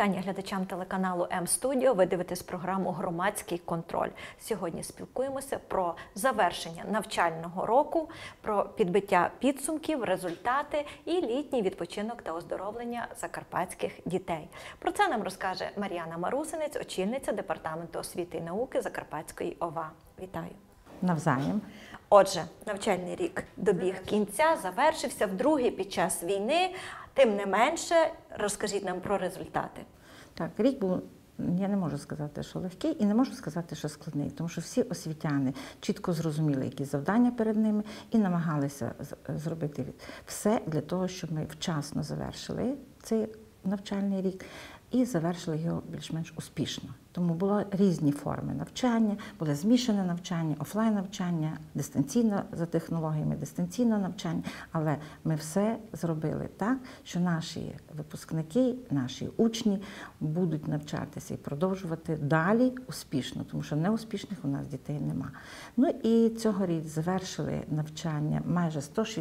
Вітання глядачам телеканалу М-студіо. Ви дивитесь програму «Громадський контроль». Сьогодні спілкуємося про завершення навчального року, про підбиття підсумків, результати і літній відпочинок та оздоровлення закарпатських дітей. Про це нам розкаже Мар'яна Марусинець, очільниця Департаменту освіти і науки Закарпатської ОВА. Вітаю. Навзаєм. Отже, навчальний рік добіг кінця, завершився вдруге під час війни. Тим не менше, розкажіть нам про результати. Так, рік був, я не можу сказати, що легкий, і не можу сказати, що складний, тому що всі освітяни чітко зрозуміли, які завдання перед ними, і намагалися зробити все для того, щоб ми вчасно завершили цей навчальний рік і завершили його більш-менш успішно. Тому були різні форми навчання, було змішане навчання, офлайн-навчання, дистанційно за технологіями, дистанційне навчання, але ми все зробили так, що наші випускники, наші учні будуть навчатися і продовжувати далі успішно, тому що неуспішних у нас дітей нема. Ну і цьогоріч завершили навчання майже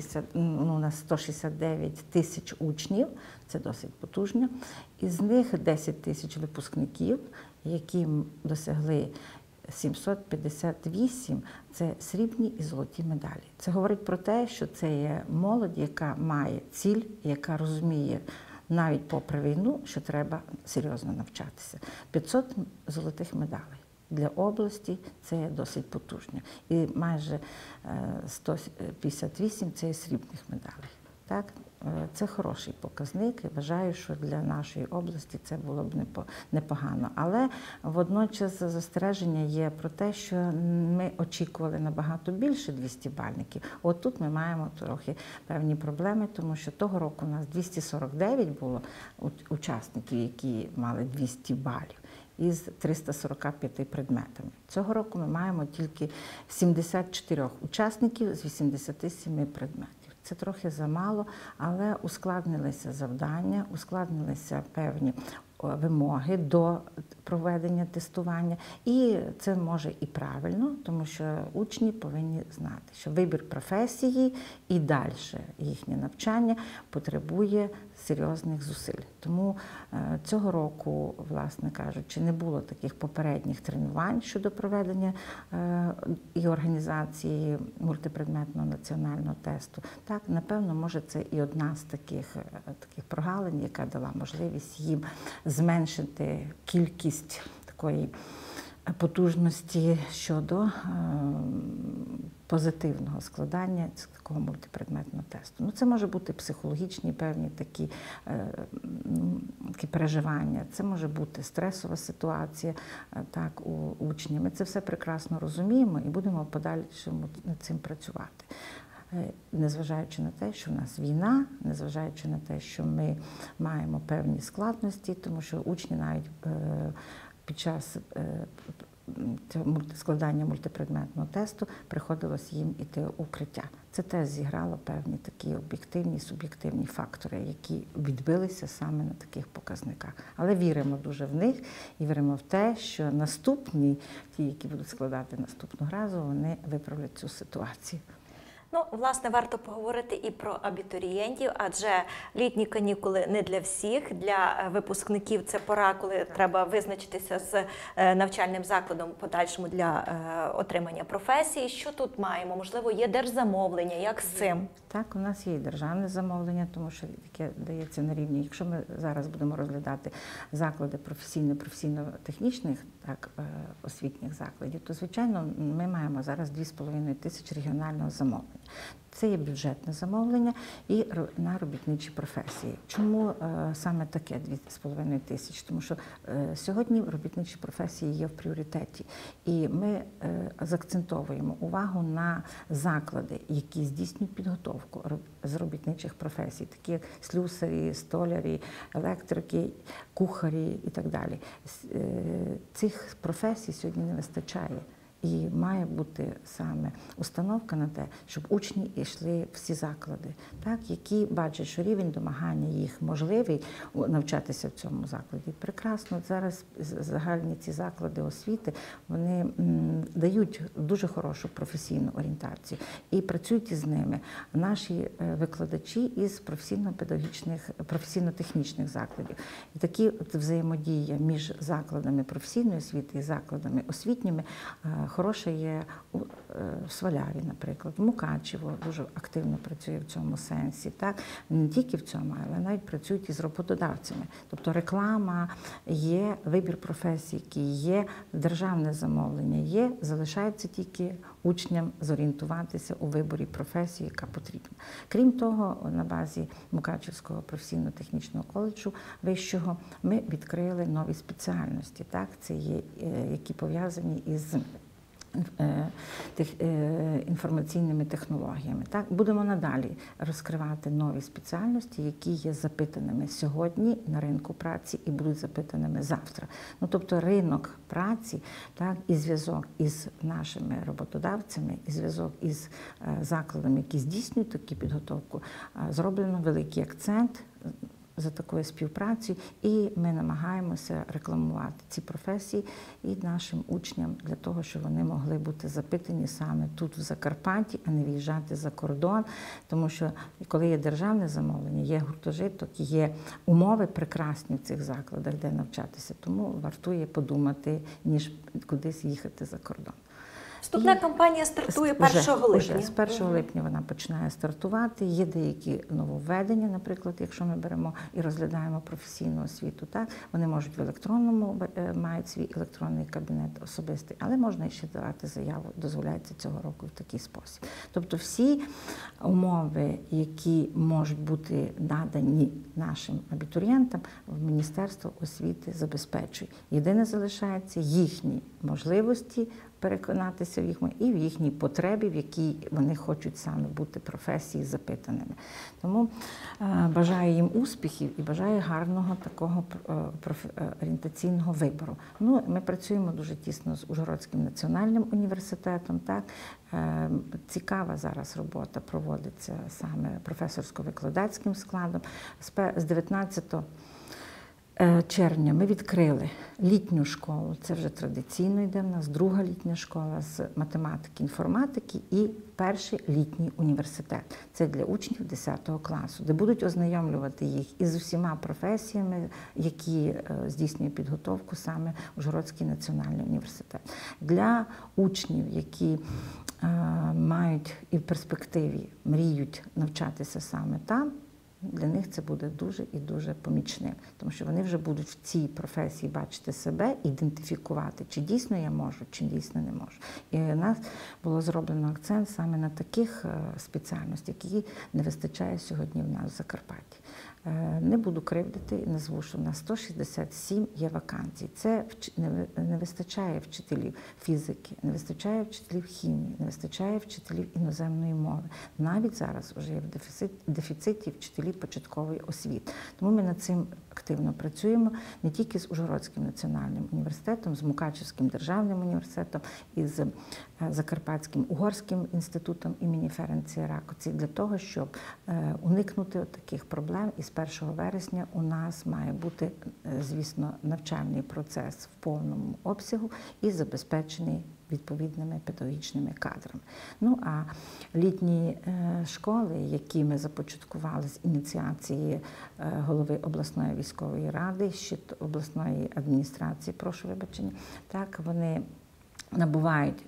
169 тисяч учнів, це досить потужно, із них 10 тисяч випускників, які досягли 758 – це срібні і золоті медалі. Це говорить про те, що це є молодь, яка має ціль, яка розуміє навіть попри війну, що треба серйозно навчатися. 500 золотих медалей. Для області це є досить потужно. І майже 158 – це є срібних медалей. Так? Це хороший показник, і вважаю, що для нашої області це було б непогано. Але водночас застереження є про те, що ми очікували набагато більше 200-бальників. От тут ми маємо трохи певні проблеми, тому що того року у нас 249 було учасників, які мали 200 балів із 345 предметами. Цього року ми маємо тільки 74 учасників з 87 предметів. Це трохи замало, але ускладнилися завдання, ускладнилися певні вимоги до проведення тестування. І це може і правильно, тому що учні повинні знати, що вибір професії і далі їхнє навчання потребує серйозних зусиль. Тому цього року, власне кажучи, не було таких попередніх тренувань щодо проведення і організації мультипредметного національного тесту. Так, напевно, може, це і одна з таких прогалин, яка дала можливість їм зменшити кількість такої потужності щодо позитивного складання такого мультипредметного тесту. Ну, це може бути психологічні певні такі переживання, це може бути стресова ситуація так, у учнів. Ми це все прекрасно розуміємо і будемо в подальшому над цим працювати. Незважаючи на те, що в нас війна, незважаючи на те, що ми маємо певні складності, тому що учні навіть під час складання мультипредметного тесту приходилось їм іти в укриття. Це теж зіграло певні такі об'єктивні, суб'єктивні фактори, які відбилися саме на таких показниках. Але віримо дуже в них і віримо в те, що наступні, ті, які будуть складати наступного разу, вони виправлять цю ситуацію. Ну, власне, варто поговорити і про абітурієнтів, адже літні канікули не для всіх. Для випускників це пора, коли треба визначитися з навчальним закладом подальшому для отримання професії. Що тут маємо? Можливо, є держзамовлення? Як з цим? Так, у нас є і державне замовлення, тому що таке дається на рівні. Якщо ми зараз будемо розглядати заклади професійно-технічних так, освітніх закладів, то, звичайно, ми маємо зараз 2,5 тисячі регіонального замовлення. Це є бюджетне замовлення і на робітничі професії. Чому саме таке 2,5 тисячі? Тому що сьогодні робітничі професії є в пріоритеті. І ми закцентовуємо увагу на заклади, які здійснюють підготовку з робітничих професій, такі як слюсарі, столярі, електрики, кухарі і так далі. Цих професій сьогодні не вистачає. І має бути саме установка на те, щоб учні йшли в всі заклади, так, які бачать, що рівень домагання їх можливий навчатися в цьому закладі. Прекрасно, зараз загальні ці заклади освіти, вони дають дуже хорошу професійну орієнтацію і працюють із ними наші викладачі із професійно-технічних закладів. І такі взаємодія між закладами професійної освіти і закладами освітніми хороша є в Сваляві, наприклад, в Мукачево дуже активно працює в цьому сенсі. Так? Не тільки в цьому, але навіть працюють із роботодавцями. Тобто реклама є, вибір професій, який є, державне замовлення є, залишається тільки учням зорієнтуватися у виборі професії, яка потрібна. Крім того, на базі Мукачевського професійно-технічного коледжу вищого ми відкрили нові спеціальності. Так? Це є, які пов'язані із інформаційними технологіями. Так? Будемо надалі розкривати нові спеціальності, які є запитаними сьогодні на ринку праці і будуть запитаними завтра. Ну, тобто ринок праці, так, і зв'язок із нашими роботодавцями, і зв'язок із закладами, які здійснюють таку підготовку, зроблено великий акцент за такою співпрацею, і ми намагаємося рекламувати ці професії і нашим учням для того, щоб вони могли бути запитані саме тут, в Закарпатті, а не виїжджати за кордон. Тому що, коли є державне замовлення, є гуртожиток, є умови прекрасні в цих закладах, де навчатися. Тому вартує подумати, ніж кудись їхати за кордон. Вступна кампанія стартує 1 липня. З 1 липня вона починає стартувати. Є деякі нововведення, наприклад, якщо ми беремо і розглядаємо професійну освіту, так, вони можуть в електронному, мають свій електронний кабінет особистий, але можна ще давати заяву, дозволяється цього року в такий спосіб. Тобто всі умови, які можуть бути надані нашим абітурієнтам, в Міністерство освіти забезпечує. Єдине залишається їхні можливості переконатися в їх і в їхній потребі, в якій вони хочуть саме бути професії запитаними. Тому бажаю їм успіхів і бажаю гарного такого орієнтаційного вибору. Ну, ми працюємо дуже тісно з Ужгородським національним університетом. Так? Цікава зараз робота проводиться саме професорсько-викладацьким складом. З 19 червня ми відкрили літню школу, це вже традиційно йде в нас, друга літня школа з математики, інформатики і перший літній університет. Це для учнів 10 класу, де будуть ознайомлювати їх із усіма професіями, які здійснює підготовку саме Ужгородський національний університет. Для учнів, які мають і в перспективі мріють навчатися саме там, для них це буде дуже і дуже помічним, тому що вони вже будуть в цій професії бачити себе, ідентифікувати, чи дійсно я можу, чи дійсно не можу. І у нас було зроблено акцент саме на таких спеціальностях, які не вистачає сьогодні в нас в Закарпатті. Не буду кривдити і назву, що в нас 167 є вакансій. Це не вистачає вчителів фізики, не вистачає вчителів хімії, не вистачає вчителів іноземної мови. Навіть зараз вже є в дефіциті вчителів початкової освіти. Тому ми над цим активно працюємо не тільки з Ужгородським національним університетом, з Мукачевським державним університетом і з Закарпатським угорським інститутом імені Ференца Ракоці для того, щоб уникнути таких проблем. І з 1 вересня у нас має бути, звісно, навчальний процес в повному обсягу і забезпечений відповідними педагогічними кадрами. Ну, а літні школи, які ми започаткували з ініціації голови обласної військової ради, ще обласної адміністрації, прошу вибачення, так, вони набувають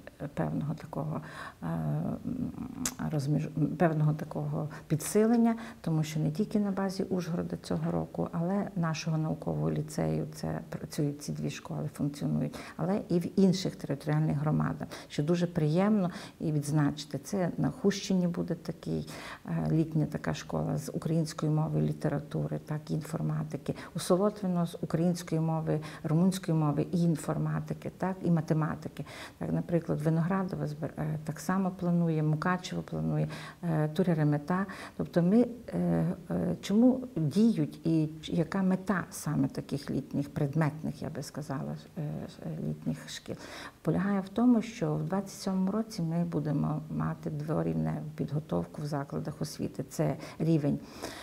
певного такого підсилення, тому що не тільки на базі Ужгорода цього року, але нашого наукового ліцею, це працюють ці дві школи, функціонують, але і в інших територіальних громадах, що дуже приємно і відзначити. Це на Хущині буде такий літня така школа з української мови, літератури, так, і інформатики. У Солотвино з української мови, румунської мови і інформатики, так, і математики. Так, наприклад, Виноградова так само планує, Мукачево планує, Туря-Ремета. Тобто ми чому діють і яка мета саме таких літніх, предметних, я би сказала, літніх шкіл, полягає в тому, що в 27-му році ми будемо мати дворівневу підготовку в закладах освіти. Це рівень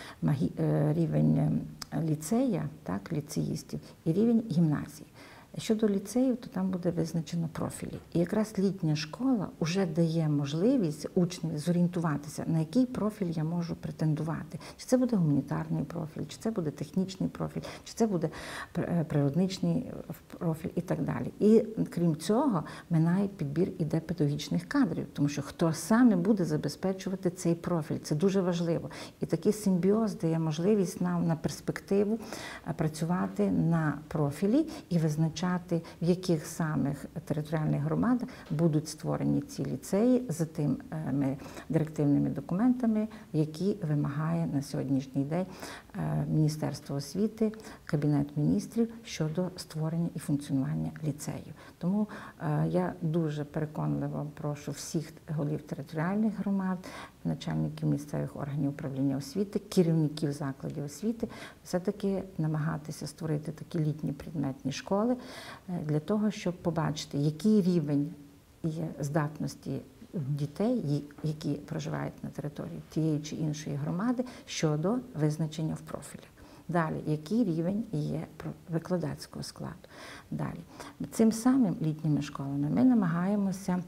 ліцея, так, ліцеїстів, і рівень гімназії. Щодо ліцеїв, то там буде визначено профілі. І якраз літня школа вже дає можливість учням зорієнтуватися, на який профіль я можу претендувати. Чи це буде гуманітарний профіль, чи це буде технічний профіль, чи це буде природничний профіль і так далі. І крім цього, минає підбір іде педагогічних кадрів, тому що хто саме буде забезпечувати цей профіль. Це дуже важливо. І такий симбіоз дає можливість нам на перспективу працювати на профілі і визначати, в яких самих територіальних громадах будуть створені ці ліцеї за тими директивними документами, які вимагає на сьогоднішній день Міністерство освіти, Кабінет міністрів щодо створення і функціонування ліцеїв. Тому я дуже переконливо прошу всіх голів територіальних громад, начальників місцевих органів управління освіти, керівників закладів освіти все-таки намагатися створити такі літні предметні школи для того, щоб побачити, який рівень є здатності дітей, які проживають на території тієї чи іншої громади, щодо визначення в профілі. Далі, який рівень є викладацького складу. Далі. Цим самим літніми школами ми намагаємося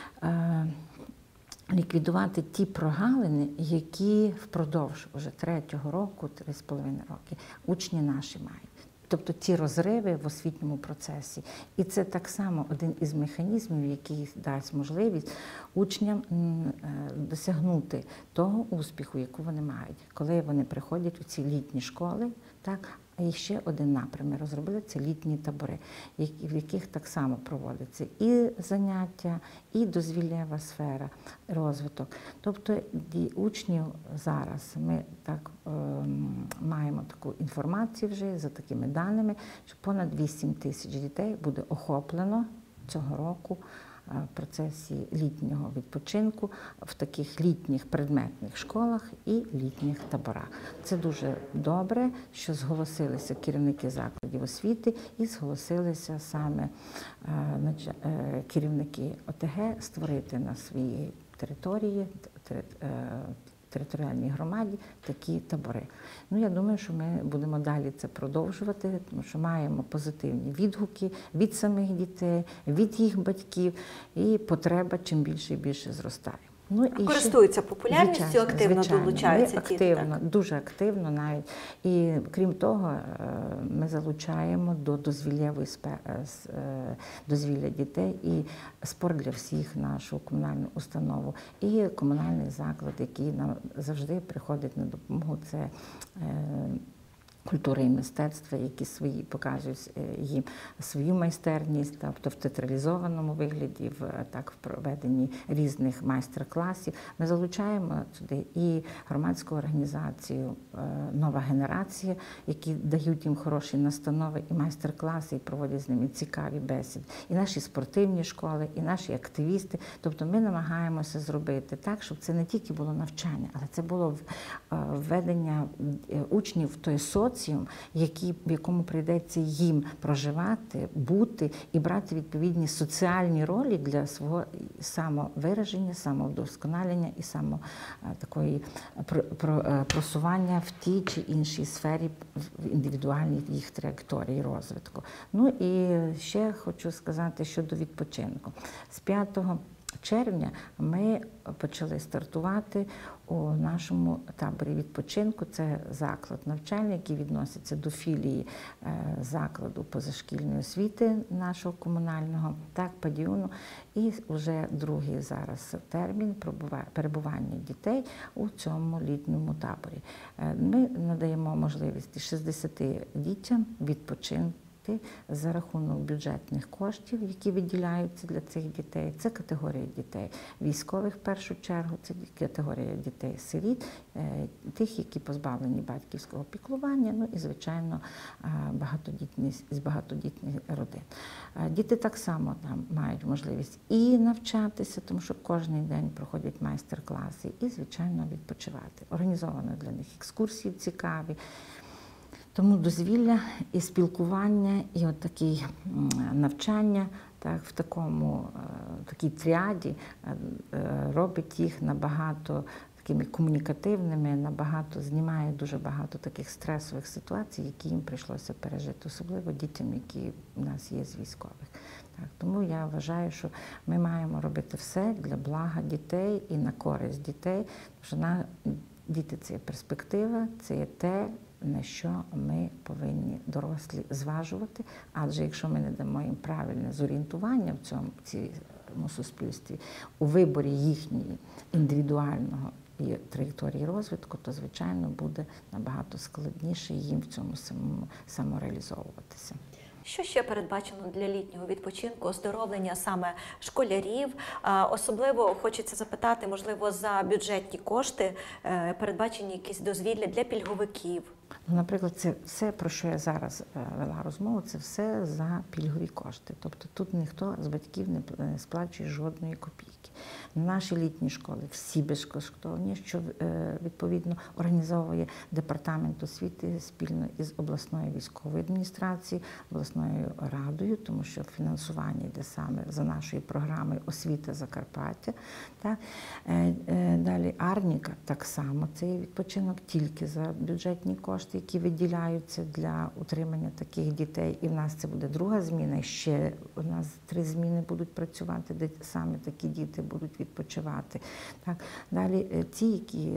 ліквідувати ті прогалини, які впродовж уже 3-го року, 3,5 роки учні наші мають. Тобто ті розриви в освітньому процесі. І це так само один із механізмів, який дасть можливість учням досягнути того успіху, яку вони мають, коли вони приходять у ці літні школи. Так? А ще один напрям ми розробили – це літні табори, в яких так само проводяться і заняття, і дозвіллєва сфера, розвиток. Тобто учнів зараз ми так маємо таку інформацію вже за такими даними, що понад 8 тисяч дітей буде охоплено цього року в процесі літнього відпочинку в таких літніх предметних школах і літніх таборах. Це дуже добре, що зголосилися керівники закладів освіти і зголосилися саме керівники ОТГ створити на своїй території, територіальній громаді такі табори. Ну, я думаю, що ми будемо далі це продовжувати, тому що маємо позитивні відгуки від самих дітей, від їх батьків, і потреба чим більше і більше зростає. Ну, і користуються популярністю, звичайно, активно долучаються. Активно, дуже активно навіть. І крім того, ми залучаємо до дозвілля дітей і спорт для всіх, нашу комунальну установу, і комунальний заклад, який нам завжди приходить на допомогу. Це культури і мистецтва, які показують їм свою майстерність, тобто в театралізованому вигляді, в проведенні різних майстер-класів. Ми залучаємо туди і громадську організацію «Нова генерація», які дають їм хороші настанови і майстер-класи, і проводять з ними цікаві бесіди. І наші спортивні школи, і наші активісти. Тобто ми намагаємося зробити так, щоб це не тільки було навчання, але це було введення учнів в той соціум, в якому прийдеться їм проживати, бути і брати відповідні соціальні ролі для свого самовираження, самовдосконалення і такої просування в тій чи іншій сфері в індивідуальній їх траєкторії розвитку. Ну і ще хочу сказати щодо відпочинку. З 5 червня ми почали стартувати у нашому таборі відпочинку. Це заклад навчальний, який відноситься до філії закладу позашкільної освіти нашого комунального, так, Падіону. І вже другий зараз термін перебування дітей у цьому літньому таборі. Ми надаємо можливість 60 дітям йти за рахунок бюджетних коштів, які виділяються для цих дітей. Це категорія дітей військових в першу чергу, це категорія дітей-сиріт, тих, які позбавлені батьківського піклування, ну і, звичайно, з багатодітних родин. Діти так само там мають можливість і навчатися, тому що кожен день проходять майстер-класи, і, звичайно, відпочивати. Організовано для них екскурсії цікаві. Тому дозвілля і спілкування, і от такі навчання так, в такій тріаді робить їх набагато такими комунікативними, набагато знімає дуже багато таких стресових ситуацій, які їм прийшлося пережити, особливо дітям, які в нас є з військових. Так, тому я вважаю, що ми маємо робити все для блага дітей і на користь дітей, тому що діти – це є перспектива, це є те, на що ми повинні дорослі зважувати, адже якщо ми не дамо їм правильне зорієнтування в цьому суспільстві, у виборі їхньої індивідуального і траєкторії розвитку, то, звичайно, буде набагато складніше їм в цьому самореалізовуватися. Що ще передбачено для літнього відпочинку, оздоровлення саме школярів? Особливо хочеться запитати, можливо, за бюджетні кошти передбачені якісь дозвілля для пільговиків? Наприклад, це все, про що я зараз вела розмову, це все за пільгові кошти. Тобто тут ніхто з батьків не сплачує жодної копійки. Наші літні школи всі безкоштовні, що відповідно організовує Департамент освіти спільно із обласною військовою адміністрацією, обласною радою, тому що фінансування йде саме за нашою програмою «Освіта Закарпаття». Так? Далі Арніка так само, це є відпочинок тільки за бюджетні кошти, які виділяються для утримання таких дітей. І в нас це буде друга зміна, і ще у нас 3 зміни будуть працювати, де саме такі діти будуть відпочивати. Так. Далі ті, які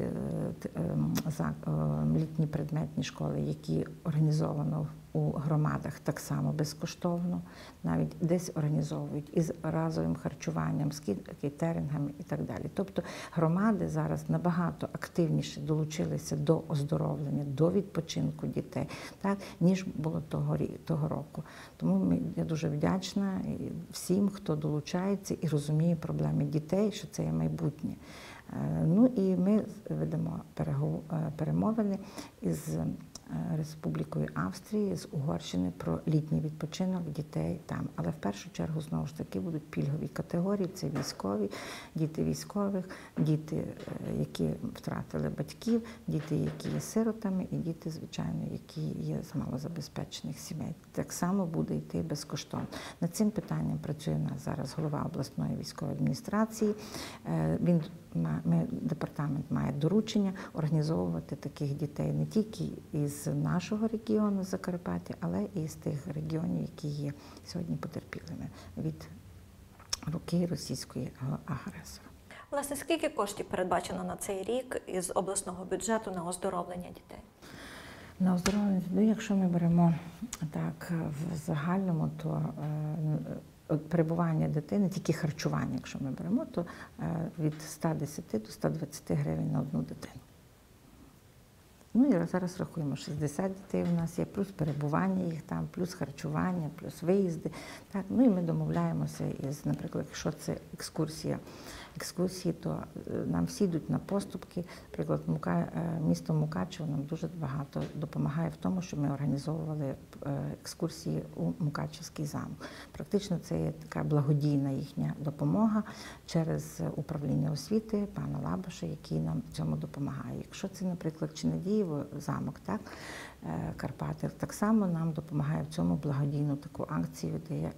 літні предметні школи, які організовано у громадах так само безкоштовно, навіть десь організовують із разовим харчуванням, з кейтерингами і так далі. Тобто громади зараз набагато активніше долучилися до оздоровлення, до відпочинку дітей, так, ніж було того року. Тому я дуже вдячна всім, хто долучається і розуміє проблеми дітей, що це є майбутнє. Ну і ми ведемо перемовини із Республікою Австрії, з Угорщини про літній відпочинок дітей там. Але в першу чергу, знову ж таки, будуть пільгові категорії, це військові, діти військових, діти, які втратили батьків, діти, які є сиротами, і діти, звичайно, які є з малозабезпечених сімей. Так само буде йти безкоштовно. Над цим питанням працює у нас зараз голова обласної військової адміністрації. Департамент має доручення організовувати таких дітей не тільки із нашого регіону Закарпаття, але і з тих регіонів, які є сьогодні потерпілими від руки російського агресора. Власне, скільки коштів передбачено на цей рік із обласного бюджету на оздоровлення дітей? На оздоровлення, якщо ми беремо так в загальному, то перебування дитини, тільки харчування, якщо ми беремо, то від 110 до 120 гривень на одну дитину. Ну і зараз рахуємо, 60 дітей у нас є, плюс перебування їх там, плюс харчування, плюс виїзди. Так, ну і ми домовляємося із, наприклад, якщо це екскурсії, то нам всі йдуть на поступки. Наприклад, місто Мукачево нам дуже багато допомагає в тому, що ми організовували екскурсії у Мукачевський замок. Практично це є така благодійна їхня допомога через управління освіти пана Лабаша, який нам в цьому допомагає. Якщо це, наприклад, Чинадієво замок, так, Карпати, так само нам допомагає в цьому благодійну таку акцію, де є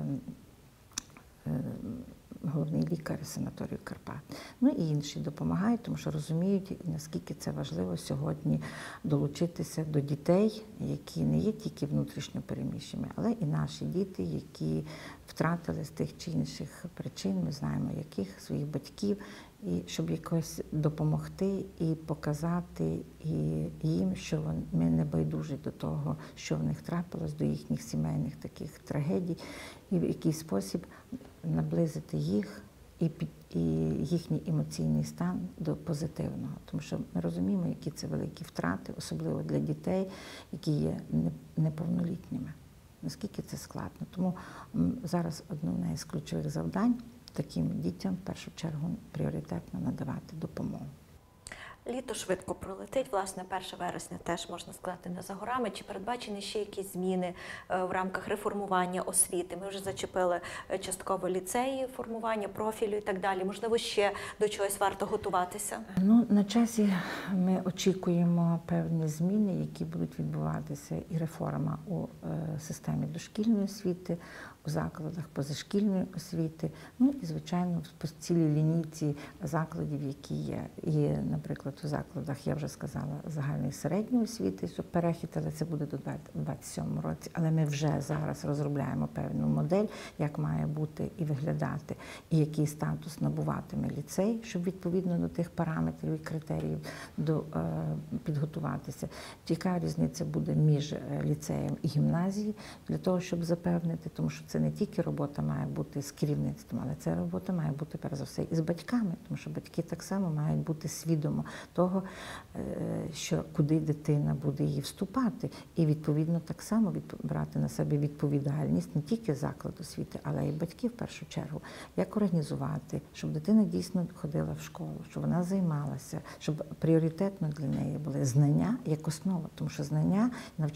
головний лікар санаторію Карпат. Ну і інші допомагають, тому що розуміють, наскільки це важливо сьогодні долучитися до дітей, які не є тільки внутрішньо переміщеними, але і наші діти, які втратили з тих чи інших причин, ми знаємо яких, своїх батьків, і щоб якось допомогти і показати їм, що ми не байдужі до того, що в них трапилось, до їхніх сімейних таких трагедій, і в якийсь спосіб наблизити їх і їхній емоційний стан до позитивного. Тому що ми розуміємо, які це великі втрати, особливо для дітей, які є неповнолітніми. наскільки це складно. Тому зараз одне з ключових завдань таким дітям в першу чергу пріоритетно надавати допомогу. Літо швидко пролетить, власне, 1 вересня теж, можна сказати, не за горами. Чи передбачені ще якісь зміни в рамках реформування освіти? Ми вже зачепили частково ліцеї, формування профілю і так далі. Можливо, ще до чогось варто готуватися? На часі ми очікуємо певні зміни, які будуть відбуватися, і реформа у системі дошкільної освіти, у закладах позашкільної освіти, і, звичайно, по цілій лінійці закладів, які є. І, наприклад, у закладах, я вже сказала, загальної середньої освіти, що перехід, але це буде до 2027 році. Але ми вже зараз розробляємо певну модель, як має бути і виглядати, і який статус набуватиме ліцей, щоб відповідно до тих параметрів і критеріїв підготуватися. Яка різниця буде між ліцеєм і гімназією, для того, щоб запевнити, тому що це не тільки робота має бути з керівництвом, але це робота має бути, перш за все, і з батьками, тому що батьки так само мають бути свідомо того, що куди дитина буде її вступати. І, відповідно, так само брати на себе відповідальність не тільки заклад освіти, але й батьків, в першу чергу. Як організувати, щоб дитина дійсно ходила в школу, щоб вона займалася, щоб пріоритетно для неї були знання як основа, тому що знання,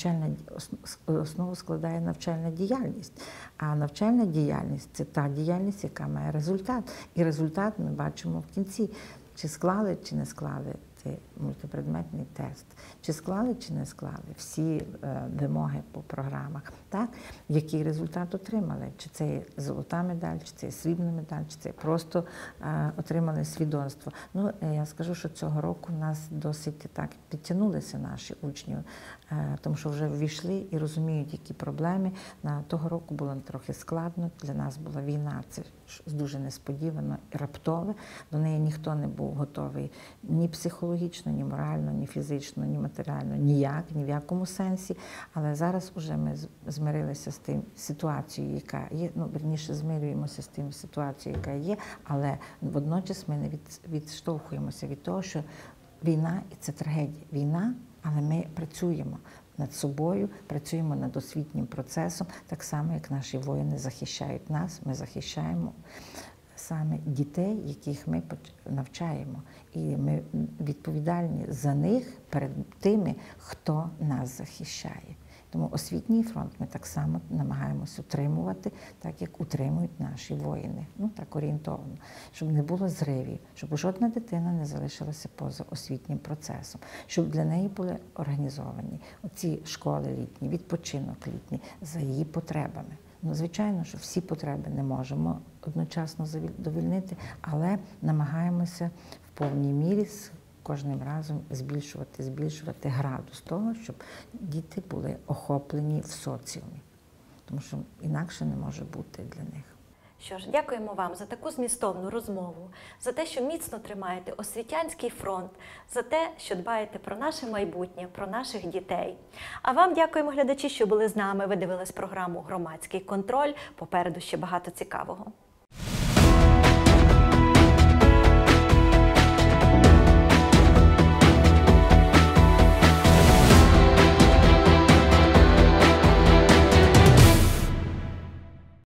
основу складає навчальна діяльність. А навчальна діяльність – це та діяльність, яка має результат. І результат ми бачимо в кінці. Чи склали, чи не склали цей мультипредметний тест, чи склали, чи не склали всі вимоги по програмах, так? Який результат отримали? Чи це є золота медаль, чи це є срібна медаль, чи це просто отримали свідоцтво. Я скажу, що цього року в нас досить так підтягнулися наші учні, тому що вже ввійшли і розуміють, які проблеми. Того року було трохи складно, для нас була війна, це дуже несподівано і раптове, до неї ніхто не був готовий ні психологічно, ні морально, ні фізично, ні матеріально, ні в якому сенсі. Але зараз вже ми змирилися з тим ситуацією, яка є, верніше змирюємося з тим ситуацією, яка є, але водночас ми не відштовхуємося від того, що війна – і це трагедія. Війна, але ми працюємо над собою, працюємо над освітнім процесом, так само, як наші воїни захищають нас, ми захищаємо саме дітей, яких ми навчаємо. І ми відповідальні за них перед тими, хто нас захищає. Тому освітній фронт ми так само намагаємося утримувати, так як утримують наші воїни. Так орієнтовно. Щоб не було зривів, щоб жодна дитина не залишилася поза освітнім процесом, щоб для неї були організовані оці школи літні, відпочинок літній за її потребами. Звичайно, що всі потреби не можемо одночасно задовольнити, але намагаємося в повній мірі кожним разом збільшувати градус того, щоб діти були охоплені в соціумі. Тому що інакше не може бути для них. Що ж, дякуємо вам за таку змістовну розмову, за те, що міцно тримаєте освітянський фронт, за те, що дбаєте про наше майбутнє, про наших дітей. А вам дякуємо, глядачі, що були з нами. Ви дивились програму «Громадський контроль». Попереду ще багато цікавого.